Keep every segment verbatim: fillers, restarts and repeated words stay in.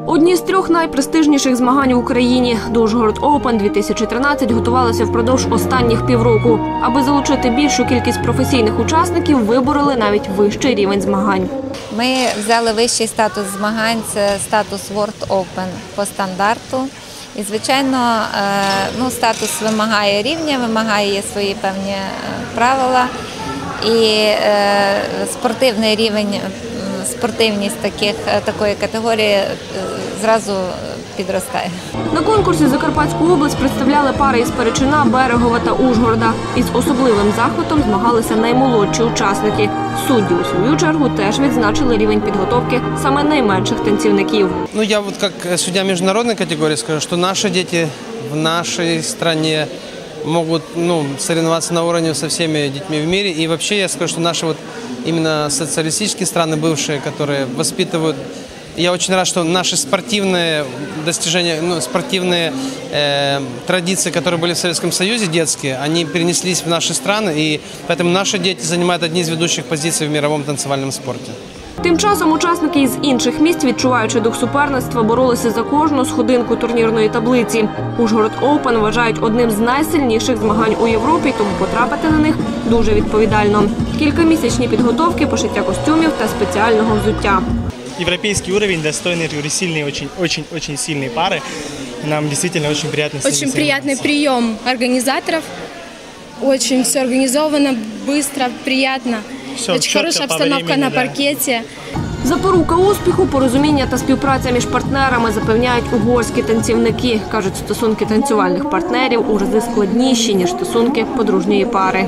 Одні з трьох найпрестижніших змагань в Україні – Ужгород Оупен дві тисячі тринадцять готувалися впродовж останніх півроку. Аби залучити більшу кількість професійних учасників, вибороли навіть вищий рівень змагань. Ми взяли вищий статус змагань – це статус World Open по стандарту. І, звичайно, ну, статус вимагає рівня, вимагає свої певні правила. І е, спортивний рівень, спортивність таких, такої категорії зразу підростає. На конкурсі Закарпатську область представляли пари із Перечина, Берегова та Ужгорода. Із особливим захватом змагалися наймолодші учасники. Судді, у свою чергу, теж відзначили рівень підготовки саме найменших танцівників. Ну, я вот как судья международной категории скажу, что наши дети в нашей стране могут, ну, соревноваться на уровне со всеми детьми в мире. И вообще я скажу, что наши вот именно социалистические страны, бывшие, которые воспитывают, я очень рад, что наши спортивные достижения, ну, спортивные э, традиции, которые были в Советском Союзе, детские, они перенеслись в наши страны, и поэтому наши дети занимают одни из ведущих позиций в мировом танцевальном спорте. Тим часом учасники із інших міст, відчуваючи дух суперництва, боролися за кожну сходинку турнірної таблиці. Ужгород Оупен вважають одним з найсильніших змагань у Європі, тому потрапити на них дуже відповідально. Кількамісячні підготовки, пошиття костюмів та спеціального взуття. Европейский уровень, достойные, сильные, очень, очень, очень сильные пары. Нам действительно очень приятно с ними Очень приятный прием организаторов. Очень все организовано, быстро, приятно. Все, очень хорошая обстановка времени, на паркете. Запорука успіху, порозуміння та співпраця між партнерами, запевняють угорські танцівники. Кажуть, стосунки танцювальних партнерів у рази складніші, ніж стосунки подружньої пари.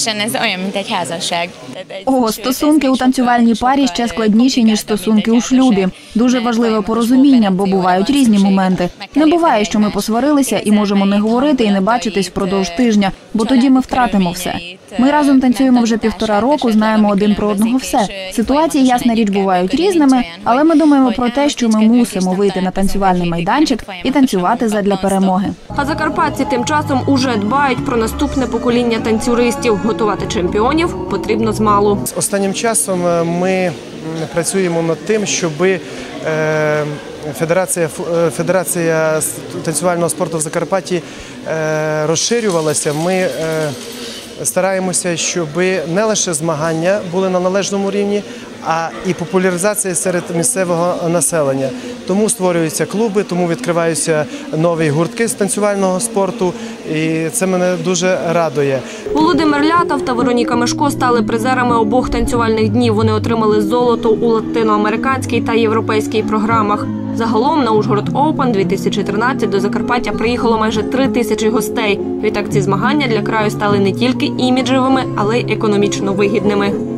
О, стосунки у танцювальній парі ще складніші, ніж стосунки у шлюбі. Дуже важливе порозуміння, бо бувають різні моменти. Не буває, що ми посварилися і можемо не говорити і не бачитись впродовж тижня, бо тоді ми втратимо все. Ми разом танцюємо вже півтора року, знаємо один про одного все. Ситуації, ясна річ, бувають різними, але ми думаємо про те, що ми мусимо вийти на танцювальний майданчик і танцювати задля перемоги. А закарпатці тим часом уже дбають про наступне покоління танцюристів. Готувати чемпіонів потрібно змалу. Останнім часом ми працюємо над тим, щоб Федерація, Федерація танцювального спорту в Закарпатті розширювалася. Ми стараємося, щоб не лише змагання були на належному рівні, а і популяризація серед місцевого населення. Тому створюються клуби, тому відкриваються нові гуртки з танцювального спорту, і це мене дуже радує. Володимир Лятов та Вероніка Мешко стали призерами обох танцювальних днів. Вони отримали золото у латиноамериканській та європейській програмах. Загалом на Ужгород Оупен дві тисячі тринадцять до Закарпаття приїхало майже три тисячі гостей. Відтак ці змагання для краю стали не тільки іміджевими, але й економічно вигідними.